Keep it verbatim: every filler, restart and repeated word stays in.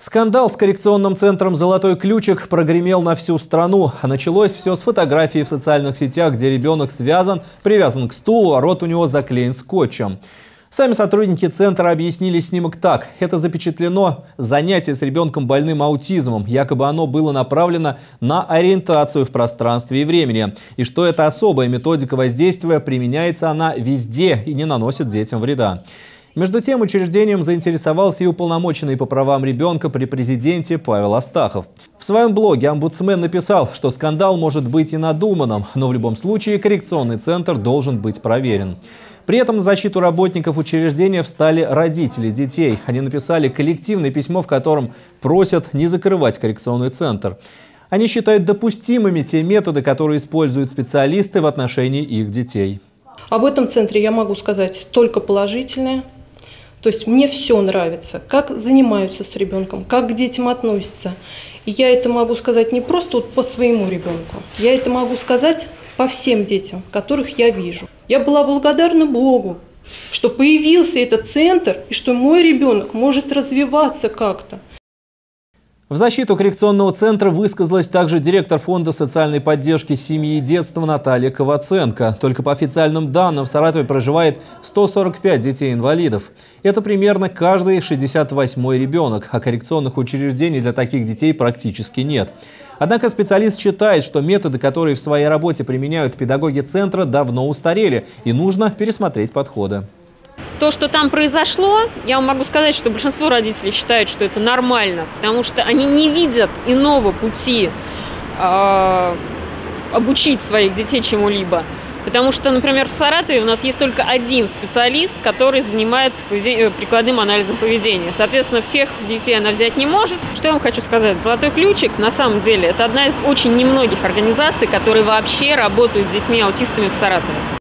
Скандал с коррекционным центром «Золотой ключик» прогремел на всю страну. А началось все с фотографии в социальных сетях, где ребенок связан, привязан к стулу, а рот у него заклеен скотчем. Сами сотрудники центра объяснили снимок так. Это запечатлено занятие с ребенком больным аутизмом. Якобы оно было направлено на ориентацию в пространстве и времени. И что это особая методика воздействия, применяется она везде и не наносит детям вреда. Между тем, учреждением заинтересовался и уполномоченный по правам ребенка при президенте Павел Астахов. В своем блоге омбудсмен написал, что скандал может быть и надуманным, но в любом случае коррекционный центр должен быть проверен. При этом на защиту работников учреждения встали родители детей. Они написали коллективное письмо, в котором просят не закрывать коррекционный центр. Они считают допустимыми те методы, которые используют специалисты в отношении их детей. Об этом центре я могу сказать только положительное. То есть мне все нравится, как занимаются с ребенком, как к детям относятся. И я это могу сказать не просто вот по своему ребенку, я это могу сказать по всем детям, которых я вижу. Я была благодарна Богу, что появился этот центр и что мой ребенок может развиваться как-то. В защиту коррекционного центра высказалась также директор фонда социальной поддержки семьи и детства Наталья Коваценко. Только по официальным данным в Саратове проживает сто сорок пять детей-инвалидов. Это примерно каждый шестьдесят восьмой ребенок, а коррекционных учреждений для таких детей практически нет. Однако специалист считает, что методы, которые в своей работе применяют педагоги центра, давно устарели и нужно пересмотреть подходы. То, что там произошло, я вам могу сказать, что большинство родителей считают, что это нормально, потому что они не видят иного пути э, обучить своих детей чему-либо. Потому что, например, в Саратове у нас есть только один специалист, который занимается прикладным анализом поведения. Соответственно, всех детей она взять не может. Что я вам хочу сказать? «Золотой ключик» на самом деле это одна из очень немногих организаций, которые вообще работают с детьми-аутистами в Саратове.